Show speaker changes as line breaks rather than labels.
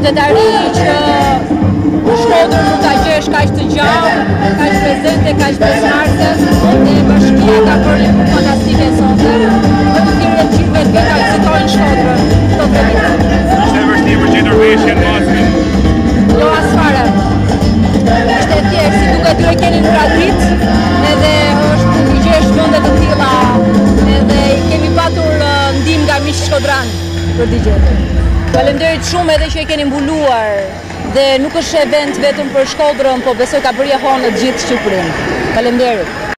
qytetari që Shkodër nuk ka gjesh kaq të gjallë, kaq prezente, kaq besmarrëse, dhe bashkia ka bërë një punë fantastike sonte. Do të thirrë gjithë vetë ka vizitojnë Shkodrën këto 3 vite.
Ishte vështirë për gjenerëshin Mosmin?
Jo asfare. Ishte thjesht, si duket ju e keni në tradit, edhe është nuk i gjesh vende të tilla, edhe kemi patur ndihmë nga miq shkodran për t'i gjetur. Faleminderit shumë edhe që e keni mbuluar. Dhe nuk është event vetëm për Shkodrën, po besoj ka bërë jehon në gjithë Shqipërinë. Faleminderit.